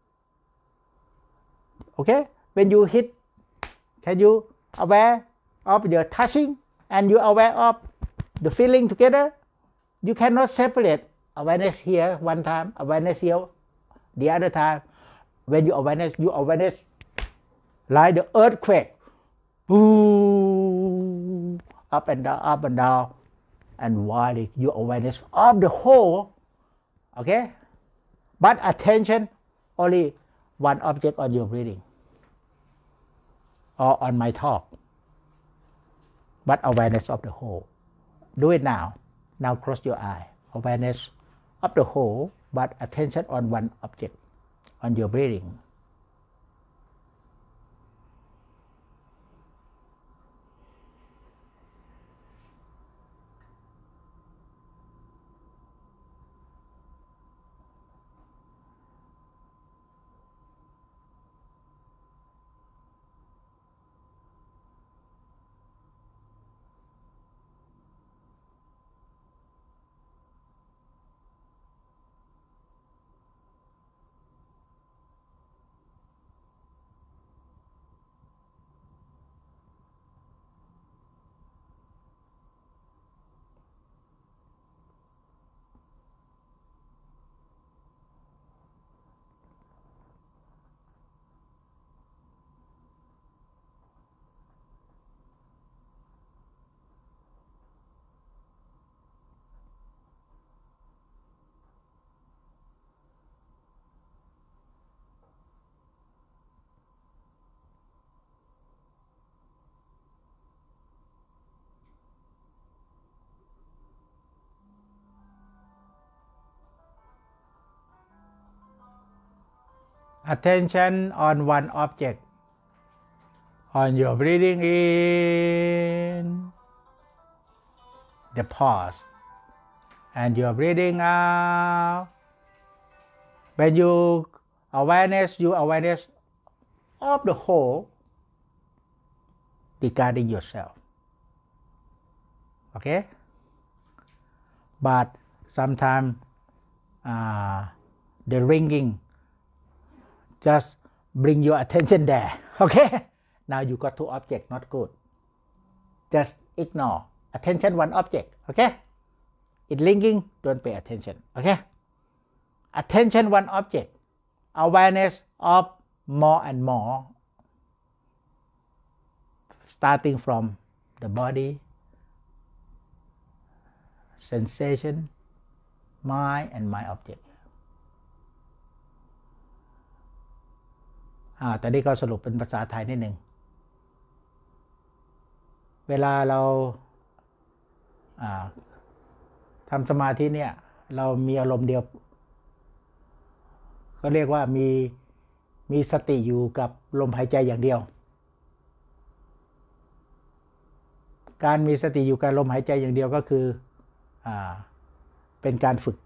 Okay? When you hit, can you aware of your touching and you aware of the feeling together? You cannot separate awareness here one time, awareness here the other time. When you awareness like the earthquake. Ooh, up and down. And while you awareness of the whole, okay? But attention only one object on your breathing or on my talk. But awareness of the whole. Do it now. Now close your eye. Awareness of the whole, but attention on one object, on your breathing. Attention on one object, on your breathing in, the pause, and your breathing out. When you awareness of the whole regarding yourself. Okay? But sometimes the ringing just bring your attention there. Okay, now you got two objects, not good. Just ignore attention one object. Okay, it linking, don't pay attention. Okay, attention one object, awareness of more and more, starting from the body, sensation, mind and mind object. ตอนนี้ก็สรุปเป็นภาษาไทยนิดหนึ่งเวลาเราทำสมาธิเนี่ยเรามีอารมณ์เดียวก็เรียกว่ามีสติอยู่กับลมหายใจอย่างเดียวการมีสติอยู่กับลมหายใจอย่างเดียวก็คือเป็นการฝึก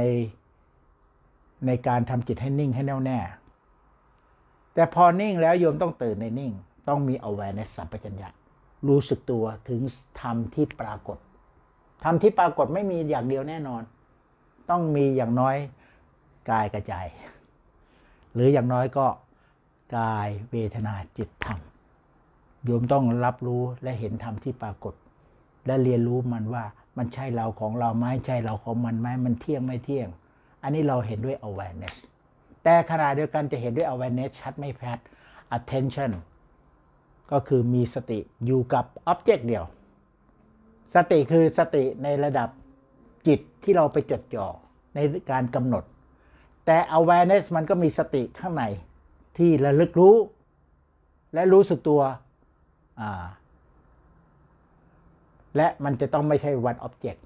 ในการทำจิตให้นิ่งให้แน่วแน่แต่พอนิ่งแล้วโยมต้องตื่นในนิ่งต้องมี awareness สัมปชัญญะรู้สึกตัวถึงธรรมที่ปรากฏธรรมที่ปรากฏไม่มีอย่างเดียวแน่นอนต้องมีอย่างน้อยกายกับใจหรืออย่างน้อยก็กายเวทนาจิตธรรมโยมต้องรับรู้และเห็นธรรมที่ปรากฏและเรียนรู้มันว่ามันใช่เราของเราไหมใช่เราของมันไหมมันเที่ยงไม่เที่ยงอันนี้เราเห็นด้วย awareness แต่ขณะเดียวกันจะเห็นด้วย awareness ชัดไม่แพ้ attention ก็คือมีสติอยู่กับ object เดียวสติคือสติในระดับจิตที่เราไปจดจ่อในการกำหนดแต่ awareness มันก็มีสติข้างในที่ระลึกรู้และรู้สึกตัวและมันจะต้องไม่ใช่ one object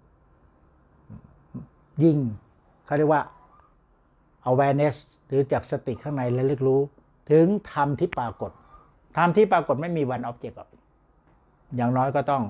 ยิ่งเขาเรียกว่า awareness หรือจากสติข้างในระลึกรู้ถึงธรรมที่ปรากฏธรรมที่ปรากฏไม่มี one object อย่างน้อยก็ต้อง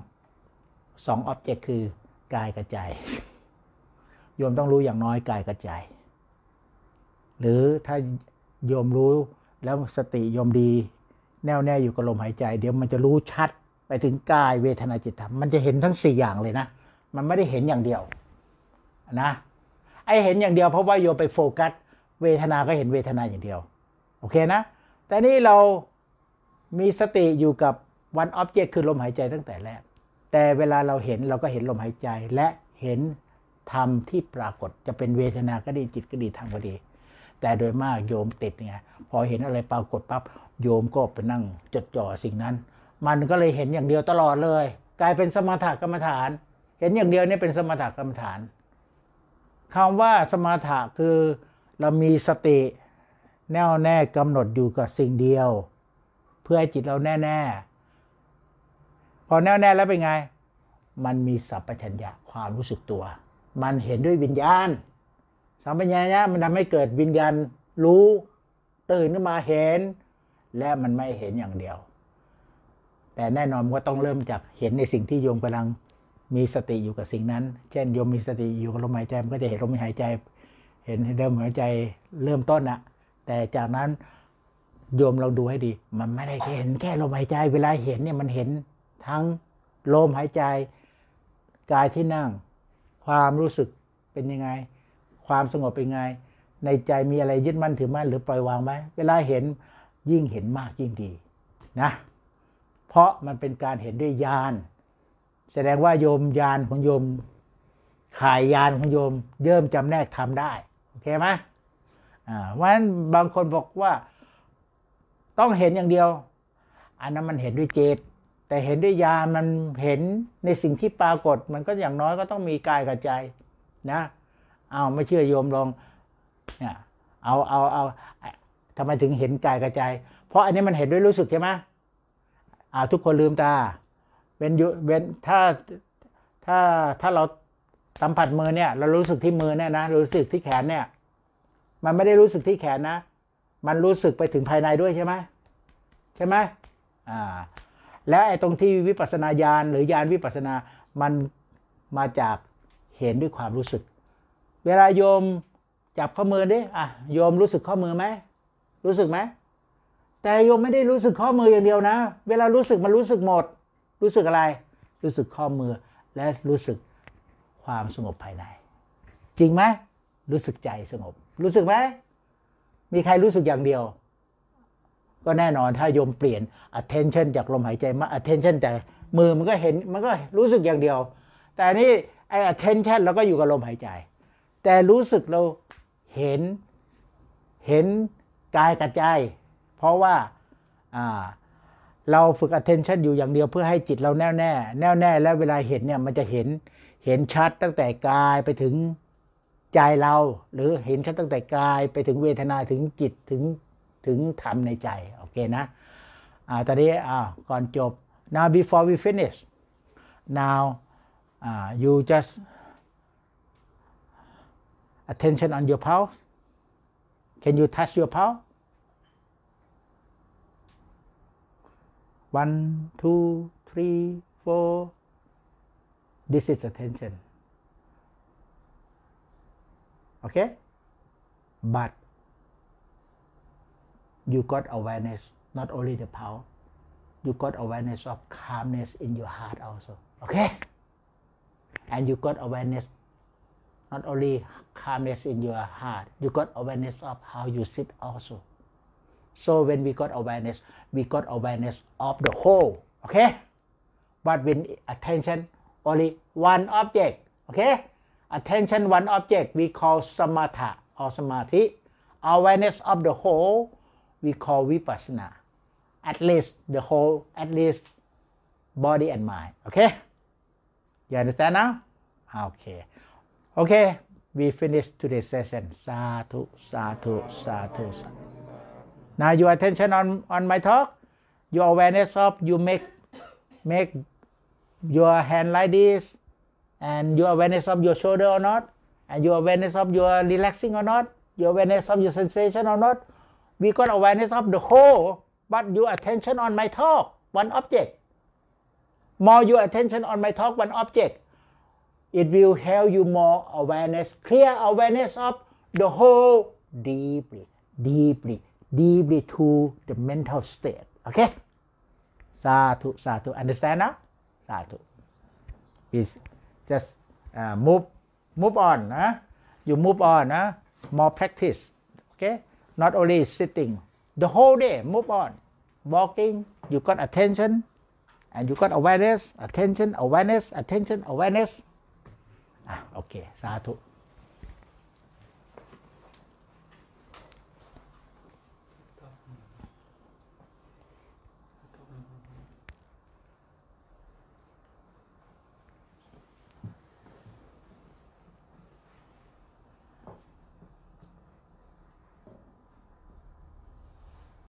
2 object คือกายกับใจโยมต้องรู้อย่างน้อยกายกับใจหรือถ้าโยมรู้แล้วสติโยมดีแน่วแน่อยู่กับลมหายใจเดี๋ยวมันจะรู้ชัดไปถึงกายเวทนาจิตธรรมมันจะเห็นทั้ง4อย่างเลยนะมันไม่ได้เห็นอย่างเดียวนะไอเห็นอย่างเดียวเพราะว่าโยมไปโฟกัสเวทนาก็เห็นเวทนาอย่างเดียวโอเคนะแต่นี่เรามีสติอยู่กับ one object คือลมหายใจตั้งแต่แรกแต่เวลาเราเห็นเราก็เห็นลมหายใจและเห็นธรรมที่ปรากฏจะเป็นเวทนาก็ดีจิตก็ดีธรรมก็ดีแต่โดยมากโยมติดไงพอเห็นอะไรปรากฏปั๊บโยมก็ไปนั่งจดจ่อสิ่งนั้นมันก็เลยเห็นอย่างเดียวตลอดเลยกลายเป็นสมถกรรมฐานเห็นอย่างเดียวนี่เป็นสมถกรรมฐานคำว่าสมถะคือเรามีสติแน่วแน่กำหนดอยู่กับสิ่งเดียวเพื่อให้จิตเราแน่ๆพอแน่วแน่แล้วเป็นไงมันมีสัมปชัญญะความรู้สึกตัวมันเห็นด้วยวิญญาณสัมปชัญญะมันทำให้เกิดวิญญาณรู้ตื่นขึ้นมาเห็นและมันไม่เห็นอย่างเดียวแต่แน่นอนว่าต้องเริ่มจากเห็นในสิ่งที่โยมกำลังมีสติอยู่กับสิ่งนั้นเช่นโยมมีสติอยู่กับลมหายใจมันก็จะเห็นลมหายใจเห็นเริ่มหายใจเริ่มต้นนะแต่จากนั้นโยมเราดูให้ดีมันไม่ได้เห็นแค่ลมหายใจเวลาเห็นเนี่ยมันเห็นทั้งลมหายใจกายที่นั่งความรู้สึกเป็นยังไงความสงบเป็นยังไงในใจมีอะไรยึดมั่นถือมั่นหรือปล่อยวางไหมเวลาเห็นยิ่งเห็นมากยิ่งดีนะเพราะมันเป็นการเห็นด้วยญาณแสดงว่าโยมญาณของโยมขายญาณของโยมเยิ่มจำแนกทำได้โอเคไหมเพราะฉะนั้นบางคนบอกว่าต้องเห็นอย่างเดียวอันนั้นมันเห็นด้วยเจตแต่เห็นด้วยญาณมันเห็นในสิ่งที่ปรากฏมันก็อย่างน้อยก็ต้องมีกายกับใจนะไม่เชื่อโยมลองเนี่ยเอาทำไมถึงเห็นกายกับใจเพราะอันนี้มันเห็นด้วยรู้สึกใช่ไหมทุกคนลืมตาถ้าเราสัมผัสมือเนี่ยเรารู้สึกที่มือเนี่ยนะรู้สึกที่แขนเนี่ยมันไม่ได้รู้สึกที่แขนนะมันรู้สึกไปถึงภายในด้วยใช่ไหมแล้วไอ้ตรงที่วิปัสสนาญาณหรือญาณวิปัสสนามันมาจากเห็นด้วยความรู้สึกเวลาโยมจับข้อมือดิโยมรู้สึกข้อมือไหมรู้สึกไหมแต่โยมไม่ได้รู้สึกข้อมืออย่างเดียวนะเวลารู้สึกมันรู้สึกหมดรู้สึกอะไรรู้สึกข้อมือและรู้สึกความสงบภายในจริงไหมรู้สึกใจสงบรู้สึกไหมมีใครรู้สึกอย่างเดียวก็แน่นอนถ้าโยมเปลี่ยน attention จากลมหายใจมา attention แต่มือมันก็เห็นมันก็รู้สึกอย่างเดียวแต่นี่ไอ้ attention เราก็อยู่กับลมหายใจแต่รู้สึกเราเห็นกายกับใจเพราะว่าเราฝึก attention อยู่อย่างเดียวเพื่อให้จิตเราแน่วแน่แล้วเวลาเห็นเนี่ยมันจะเห็นชัดตั้งแต่กายไปถึงใจเราหรือเห็นชัดตั้งแต่กายไปถึงเวทนาถึงจิตถึงธรรมในใจโอเคนะตอนนี้ก่อนจบ now before we finish now you just attention on your pulse can you touch your pulse 1 2 3 4 this is attention okay but you got awareness not only the pulse you got awareness of calmness in your heart also okay and you got awareness not only calmness in your heart you got awareness of how you sit also so when we got awareness of the whole okay but when attention only one object okay attention one object we call samatha or samadhi awareness of the whole we call vipassana at least the whole at least body and mind okay you understand now okay we finish today's session sadhu sadhu sadhu now your attention on my talk your awareness of you make your hand like this and your awareness of your shoulder or not and your awareness of your relaxing or not your awareness of your sensation or not we got awareness of the whole but your attention on my talk one object more your attention on my talk one object it will help you more awareness clear awareness of the whole deeply to the mental state okay sadhu understand now sadhu is just move on you move on more practice okay not only sitting the whole day move on walking you got attention and you got awareness attention awareness okay sadhu